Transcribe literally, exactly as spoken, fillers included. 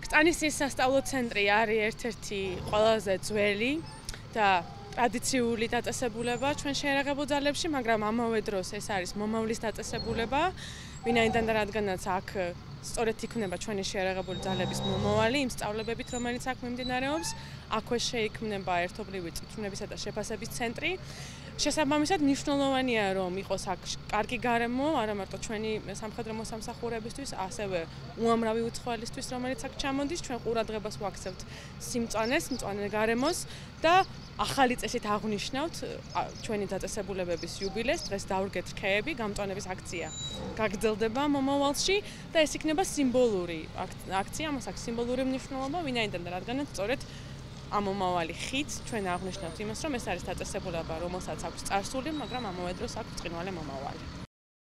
კრწანის წინ სასწავლო ცენტრი არის ერთ-ერთი ყველაზე ძველი და ტრადიციული დაწესებულება ჩვენ შეიარაღებულ ძალებში, მაგრამ ამავე დროს ეს არის მომავლის დაწესებულება, ვინაიდან და რადგანაც აქ სწორედ იქნება ჩვენი შეიარაღებული ძალების მომავალი იმ სწავლებებით, რომელიც აქ მიმდინარეობს, აქვე შეიქმნება ერთობლივი წვრთნებისა და შეფასების ცენტრი. შესაბამისად, მნიშვნელოვანია, რომ იყოს აქ კარგი გარემო, არა მარტო ჩვენი სამხედრო მოსამსახურებისთვის, ასევე უამრავი უცხოელისთვის, რომელიც აქ ჩამოდის, ჩვენ ყურადღებას ვაქცევთ სიმწვანეს, მწვანე გარემოს და ახალი წესით აღვნიშნავთ ჩვენი დაწესებულებების იუბილეს, დღეს დავრგეთ რქეები, გამწვანების აქცია გაგრძელდება მომავალში და ეს იქნება სიმბოლური აქცია, ამას აქვს სიმბოლური მნიშვნელობა, ვინაიდან და რადგანაც სწორედ ამ მომავალი ხით ჩვენ აღვნიშნავთ იმას, რომ ეს არის დაწესებულება, რომელსაც აქვს წარსული, მაგრამ ამავე დროს აქვს ბრწყინვალე მომავალი.